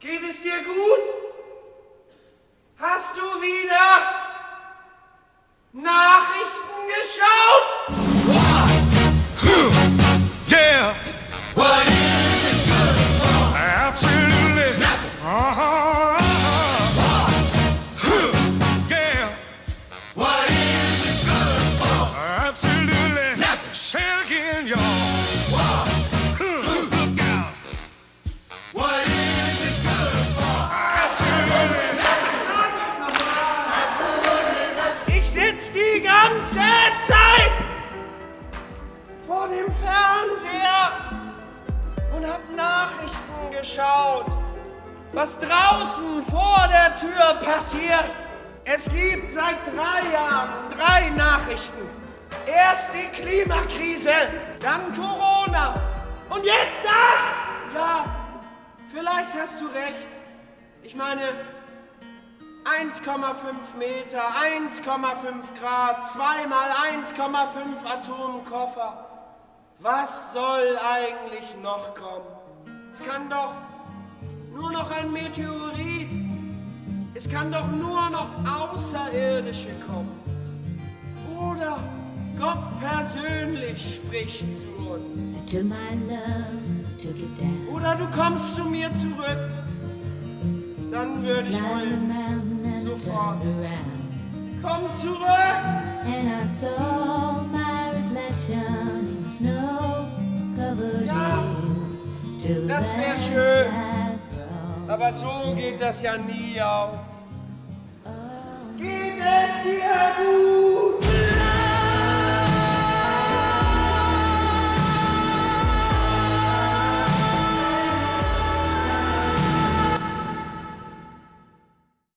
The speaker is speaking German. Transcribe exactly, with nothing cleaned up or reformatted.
Geht es dir gut? Hast du wieder Nachrichten geschaut? Yeah. What is it good for? Absolutely nothing. Uh-huh. Uh-huh. Yeah. What is it good for? Absolutely nothing. Say it again, y'all. Wow. Look out. What is it good for? Absolutely nothing. Ich sitz die ganze Zeit vor dem Fernseher und hab Nachrichten geschaut, was draußen vor der Tür passiert. Es gibt seit drei Jahren drei Nachrichten. Erst die Klimakrise, dann Corona und jetzt das! Ja, vielleicht hast du recht. Ich meine, eins Komma fünf Meter, eins Komma fünf Grad, zwei mal eins Komma fünf Atomkoffer. Was soll eigentlich noch kommen? Es kann doch nur noch ein Meteorit. Es kann doch nur noch Außerirdische kommen. Oder Gott persönlich spricht zu uns. To my love, took it down. Oder du kommst zu mir zurück. Dann würde ich heulen. Sofort. Komm zurück! And I saw my reflection in snow-covered Ja, hills. To das wär the schön. side brow. Aber so geht das ja nie aus. Geht es dir gut?